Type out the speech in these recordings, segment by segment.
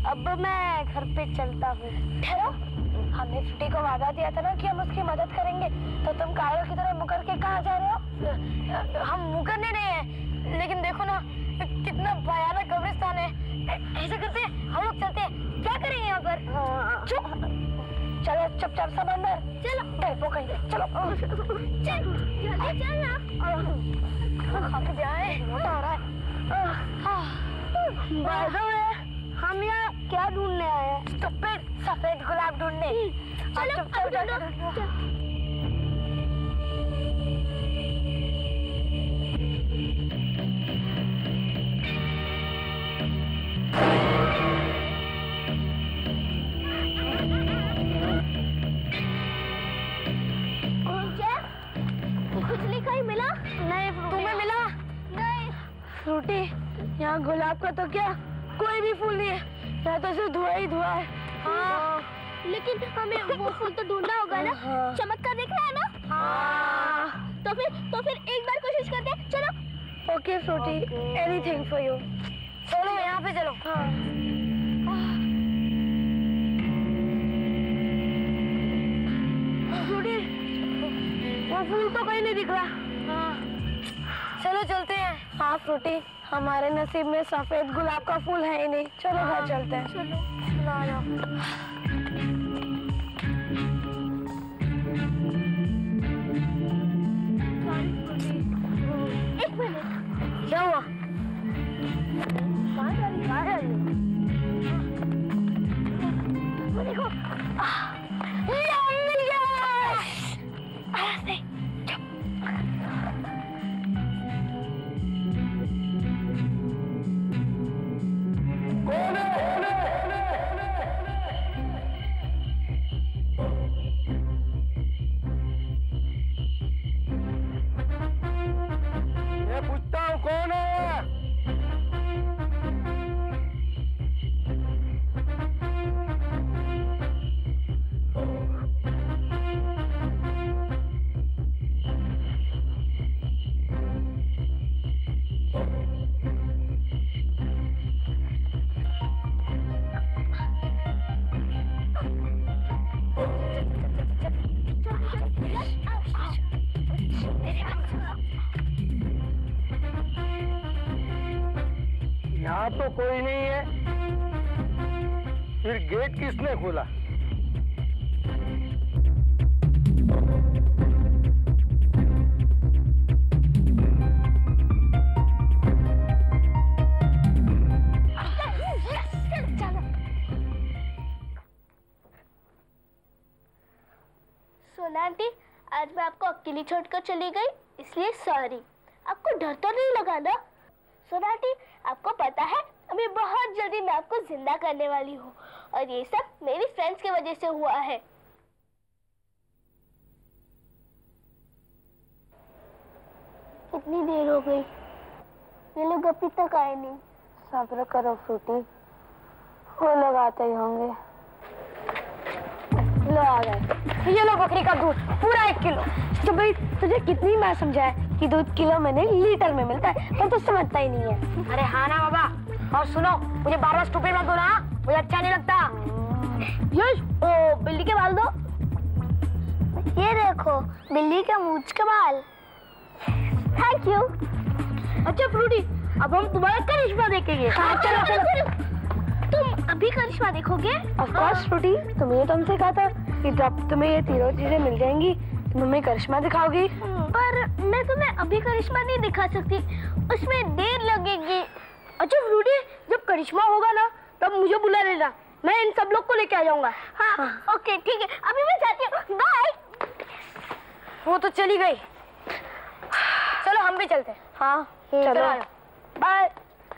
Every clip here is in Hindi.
अब मैं घर पे चलता हूँ। ठहरो, हमने फ्रूटी को वादा दिया था ना कि हम उसकी मदद करेंगे, तो तुम कागज की तरह मुकर के कहाँ जा रहे हो? हम मुकरने नहीं है, लेकिन देखो ना कितना भयानक कब्रिस्तान है। ऐसा करते हैं, हम लोग चलते हैं। क्या करेंगे यहाँ पर? चुप, चलो चुपचाप सब अंदर। चलो डरपो कहीं, चलो चल चल ना। हम जाए, मोटा हो रहा है। हम यहाँ क्या ढूंढने आए हैं? सफेद गुलाब ढूंढने। चलो अब ढूंढो। मिला? नहीं। तुम्हें मिला? नहीं। फ्रूटी, यहाँ गुलाब का तो क्या कोई भी फूल नहीं है, यहाँ तो सिर्फ धुआं ही धुआं है। हाँ, लेकिन हमें वो फूल तो ढूंढना होगा ना। चमत्कार दिख रहा है ना? हाँ। तो फिर एक बार कोशिश करते हैं। चलो। Okay Frooti, anything for you. चलो यहाँ पे चलो। हाँ। फ्रूटी, वो फूल तो कहीं नहीं दिख रहा। हाँ। चलो चलते हैं। हाँ फ्रूटी, हमारे नसीब में सफेद गुलाब का फूल है ही नहीं। चलो घर चलते हैं। चलो आ जाओ। एक मिनट, क्या हुआ? कहाँ जा रही हो? देखो, मिल गया। यहाँ तो कोई नहीं है, फिर गेट किसने खोला? सोना आंटी, आज मैं आपको अकेली छोड़कर चली गई, इसलिए सॉरी। आपको डर तो नहीं लगा ना? सोना आंटी, आपको पता है अभी बहुत जल्दी मैं आपको जिंदा करने वाली हूँ, और ये सब मेरी फ्रेंड्स की वजह से हुआ है। कितनी देर हो गई, ये लोग अभी तक आए नहीं। सब्र करो फ्रूटी, वो लोग आते ही होंगे। लो आ गए। ये लो बकरी का दूध, पूरा 1 किलो। तो भाई तुझे कितनी बार समझाया कि दूध किलो में नहीं लीटर में मिलता है, पर तू समझता ही नहीं है। अरे हाँ ना बाबा, और सुनो, मुझे बार-बार स्टूपिड मत बोलना, मुझे अच्छा नहीं लगता। यश, ओ बिल्ली के बाल दो। ये देखो, बिल्ली के मूंछ के बाल। Thank you. अच्छा फ्रूटी, अब हम तुम्हारा करिश्मा देखेंगे। हाँ चलो चलो। तुम अभी करिश्मा देखोगे? ऑफ कोर्स फ्रूटी, तुमने तो हमसे कहा था कि जब तुम्हें ये तीनों चीजें मिल जाएंगी तुम हमें करिश्मा दिखाओगी। पर मैं तुम्हें अभी करिश्मा नहीं दिखा सकती, उसमें देर लगेगी। अच्छा फ्रूटी, जब करिश्मा होगा ना तब मुझे बुला लेना, मैं इन सब लोग को लेके आ जाऊंगा। हाँ ओके ठीक है, अभी मैं जाती हूँ, बाय। वो तो चली गई, चलो हम भी चलते हैं। हाँ चलो, बाय।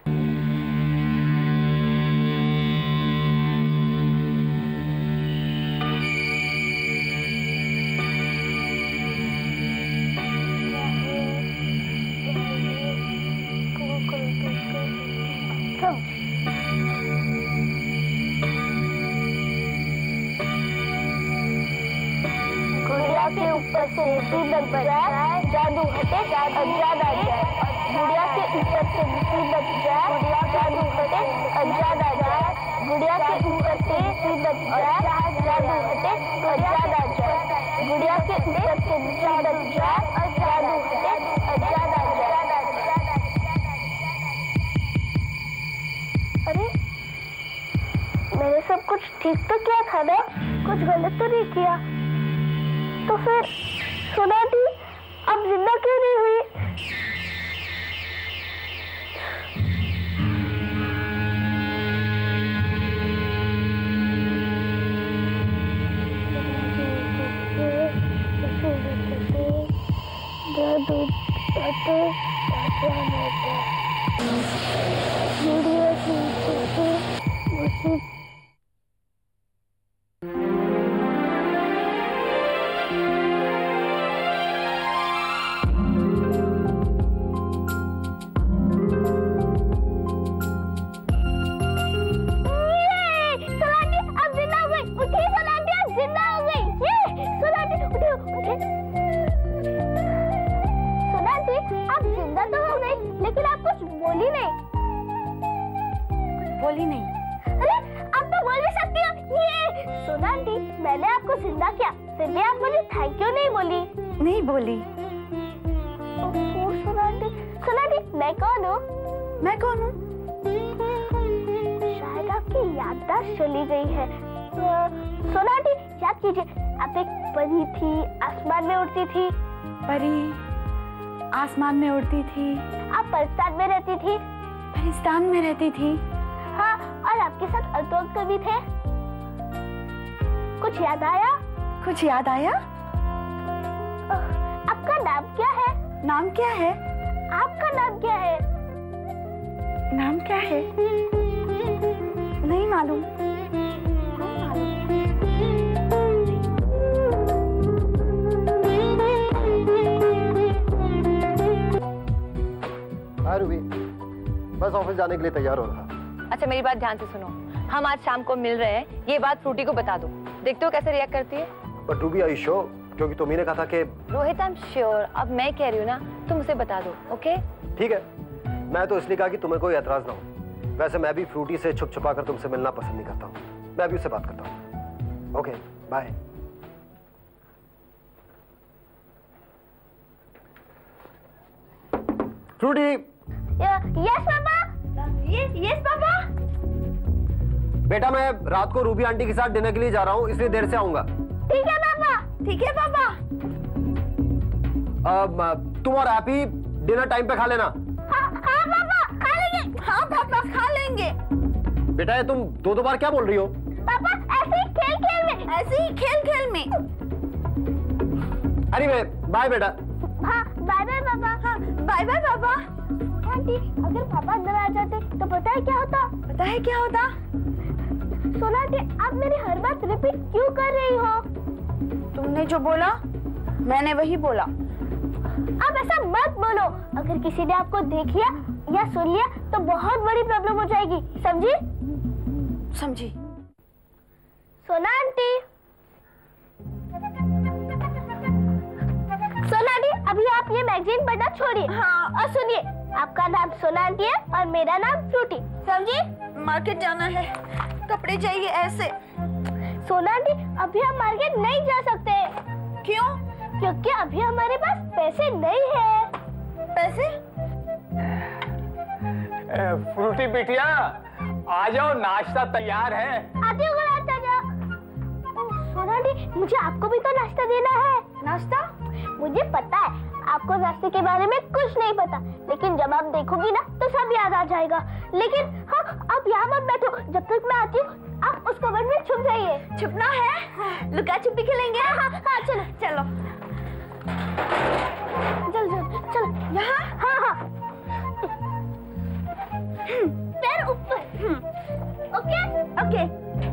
मुसीबत बच जाए, जादू हटे, अजाद आ जाए। गुड़िया के ऊपर से मुसीबत जाए, जादू हटे, अजाद आ जाए। गुड़िया के ऊपर से बच जाए, जादू हटे और ज्यादा जाए। गुड़िया के ऊपर से बच जाए और जादू हटे और ज्यादा जाए। अरे मैंने सब कुछ ठीक तो किया था ना, कुछ गलत तो नहीं किया। तो फिर सोनाटी अब जिंदा क्यों नहीं हुई? बोली नहीं। अरे आप तो बोल भी सकती हो। ये सोनाटी, मैंने आपको जिंदा किया, फिर भी आप मुझे थैंक यू नहीं बोली। नहीं बोली। सोनाटी, सोनाटी मैं कौन हूँ? मैं कौन हूँ? शायद आपकी याददाश्त चली गई है। सोनाटी याद कीजिए, आप एक परी थी, आसमान में उड़ती थी। परी आसमान में उड़ती थी। आप परिस्तान में रहती थी। परिस्तान में रहती थी। हाँ, और आपके साथ अल्टो अंकल भी थे। कुछ याद आया? कुछ याद आया? आपका नाम क्या है? नाम क्या है? आपका नाम क्या है? नाम क्या है? नहीं मालूम। हाय रूबी, बस ऑफिस जाने के लिए तैयार हो रहा। अच्छा मेरी बात ध्यान से सुनो, हम आज शाम को मिल रहे हैं, ये बात फ्रूटी को बता दो। देखते हो कैसे रिएक्ट करती है। बट रूबी आई श्योर, क्योंकि तुम्ही ने कहा था कि रोहित आई एम श्योर, अब मैं कह रही हूँ ना, तुम उसे बता दो। ओके ठीक है। मैं तो इसलिए कहा कि तुम्हें कोई एतराज ना हो। वैसे मैं भी फ्रूटी से छुप छुपा कर तुमसे मिलना पसंद नहीं करता हूँ। मैं भी उससे बात करता हूँ। Okay bye. Frooti. Yes papa. Yes papa. बेटा मैं रात को रूबी आंटी के साथ डिनर के लिए जा रहा हूँ, इसलिए देर से आऊंगा। ठीक है पापा। ठीक है पापा। तुम और हैप्पी डिनर टाइम पे खा लेना। हाँ पापा खा लेंगे। हाँ पापा खा लेंगे। बेटा ये तुम दो बार क्या बोल रही हो? पापा ऐसे ही खेल खेल में। ऐसे ही खेल खेल में। अरे बाय बेटा। हाँ बाय बाय पापा। हाँ बाय बाय पापा। आंटी अगर पापा अंदर आ जाते तो पता है क्या होता? पता है क्या होता? सोनाटी आप मेरी हर बात रिपीट क्यों कर रही हो? तुमने जो बोला मैंने वही बोला। अब ऐसा मत बोलो, अगर किसी ने आपको देख लिया या सुन लिया तो बहुत बड़ी प्रॉब्लम हो जाएगी, समझी? समझी। सोना आंटी, सोना आंटी अभी आप ये मैगजीन पढ़ना छोड़िए। हाँ। और सुनिए, आपका नाम सोना आंटी है और मेरा नाम फ्रूटी, समझी? मार्केट जाना है, कपड़े चाहिए ऐसे। सोना आंटी अभी हम मार्केट नहीं जा सकते। क्यों? क्योंकि अभी हमारे पास पैसे नहीं है। पैसे? फ्रूटी बिटिया आ जाओ, नाश्ता तैयार है। आती हूँ चाचा। सोना आंटी मुझे आपको भी तो नाश्ता देना है। नाश्ता? मुझे पता है आपको नाश्ते के बारे में कुछ नहीं पता, लेकिन जब आप देखोगी ना तो सब याद आ जाएगा। लेकिन हाँ, आप यहाँ मत बैठो, जब तक मैं आती हूँ आप उस कबर्ड में छुप जाइए। छुपना है? लुका छुपी खेलेंगे? हाँ हाँ चलो चलो चलो चलो। यहाँ? हाँ हाँ पैर ऊपर। Okay okay.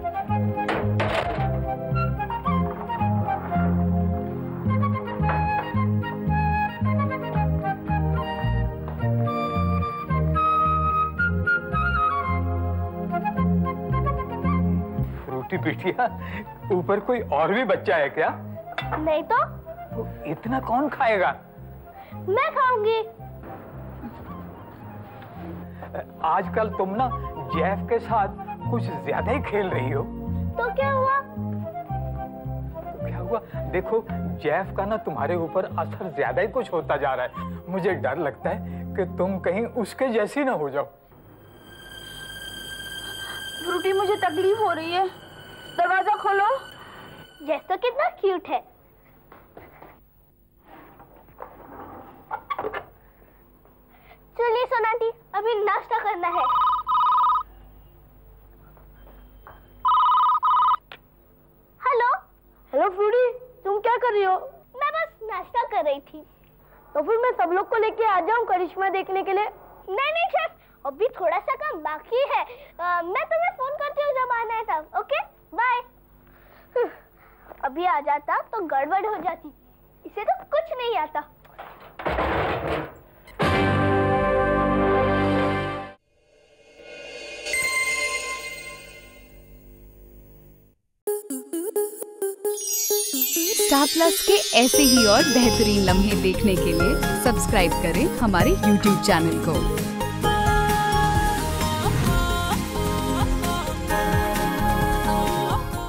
फ्रूटी बिटिया ऊपर कोई और भी बच्चा है क्या? नहीं तो इतना कौन खाएगा? मैं खाऊंगी। आजकल तुम ना जेफ के साथ कुछ ज्यादा ही खेल रही हो। तो क्या हुआ? क्या हुआ? देखो जेफ का ना तुम्हारे ऊपर असर ज्यादा ही कुछ होता जा रहा है। मुझे डर लगता है कि तुम कहीं उसके जैसी ना हो जाओ। फ्रूटी, मुझे तकलीफ हो रही है, दरवाजा खोलो। जेफ तो कितना क्यूट है। चलिए सोनाटी, अभी नाश्ता करना है। हेलो। हेलो फ्रूटी, तुम क्या कर रही हो? मैं बस नाश्ता कर रही थी। तो फिर मैं सब लोग को लेके आ जाऊं करिश्मा देखने के लिए? नहीं नहीं शेफ, अभी थोड़ा सा काम बाकी है। मैं तुम्हें फोन करती हूँ जब आना है तब। Okay bye. अभी आ जाता तो गड़बड़ हो जाती, इसे तो कुछ नहीं आता। स्टार प्लस के ऐसे ही और बेहतरीन लम्हे देखने के लिए सब्सक्राइब करें हमारे YouTube चैनल को।